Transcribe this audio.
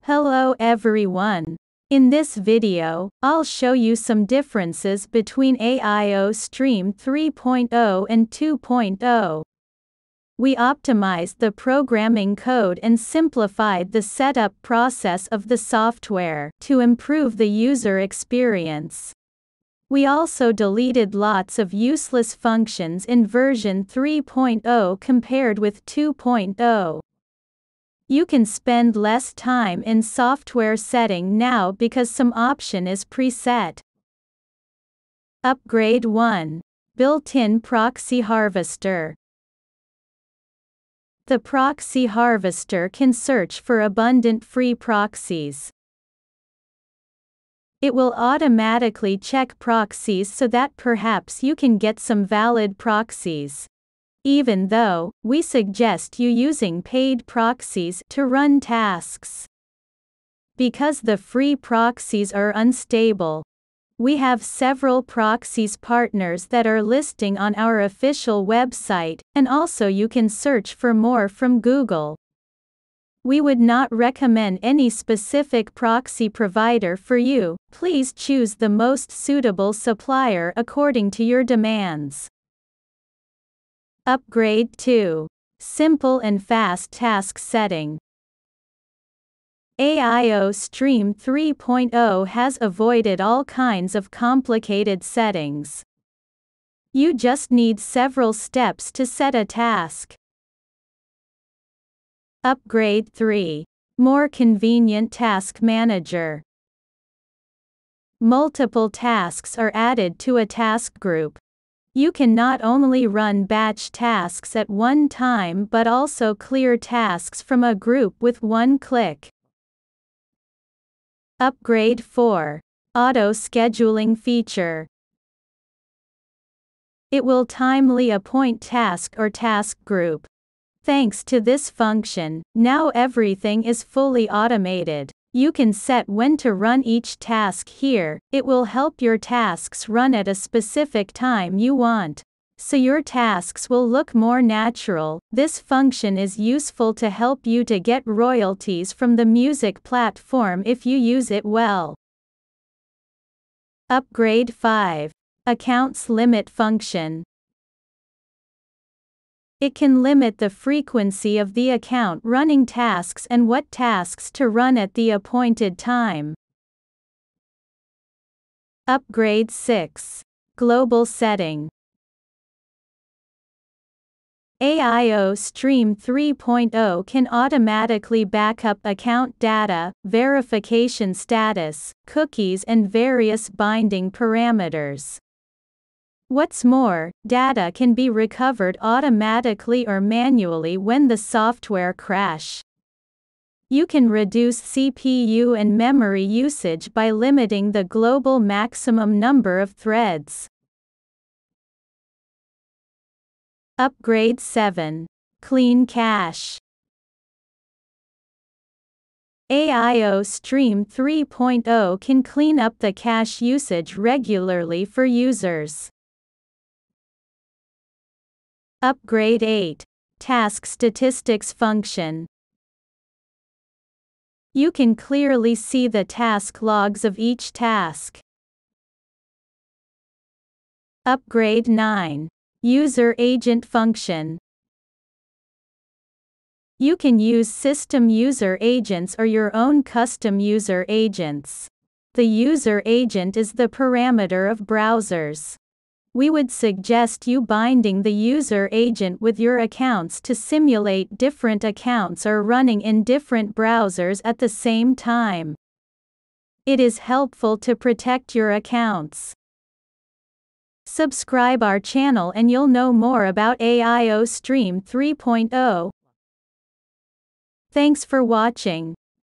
Hello everyone. In this video, I'll show you some differences between AIO Stream 3.0 and 2.0. We optimized the programming code and simplified the setup process of the software to improve the user experience. We also deleted lots of useless functions in version 3.0 compared with 2.0. You can spend less time in software setting now because some option is preset. Upgrade 1. Built-in Proxy Harvester. The Proxy Harvester can search for abundant free proxies. It will automatically check proxies so that perhaps you can get some valid proxies. Even though, we suggest you using paid proxies to run tasks. Because the free proxies are unstable, we have several proxies partners that are listing on our official website, and also you can search for more from Google. We would not recommend any specific proxy provider for you. Please choose the most suitable supplier according to your demands. Upgrade 2. Simple and fast task setting. AIO Stream 3.0 has avoided all kinds of complicated settings. You just need several steps to set a task. Upgrade 3. More convenient task manager. Multiple tasks are added to a task group. You can not only run batch tasks at one time but also clear tasks from a group with one click. Upgrade 4. Auto scheduling feature. It will timely appoint task or task group. Thanks to this function, now everything is fully automated. You can set when to run each task here. It will help your tasks run at a specific time you want, so your tasks will look more natural. This function is useful to help you to get royalties from the music platform if you use it well. Upgrade 5. Accounts limit function. It can limit the frequency of the account running tasks and what tasks to run at the appointed time. Upgrade 6. Global setting. AIO Stream 3.0 can automatically backup account data, verification status, cookies and various binding parameters. What's more, data can be recovered automatically or manually when the software crash. You can reduce CPU and memory usage by limiting the global maximum number of threads. Upgrade 7. Clean cache. AIO Stream 3.0 can clean up the cache usage regularly for users. Upgrade 8. Task statistics function. You can clearly see the task logs of each task. Upgrade 9. User agent function. You can use system user agents or your own custom user agents. The user agent is the parameter of browsers. We would suggest you binding the user agent with your accounts to simulate different accounts or running in different browsers at the same time. It is helpful to protect your accounts. Subscribe our channel and you'll know more about AIO Stream 3.0. Thanks for watching.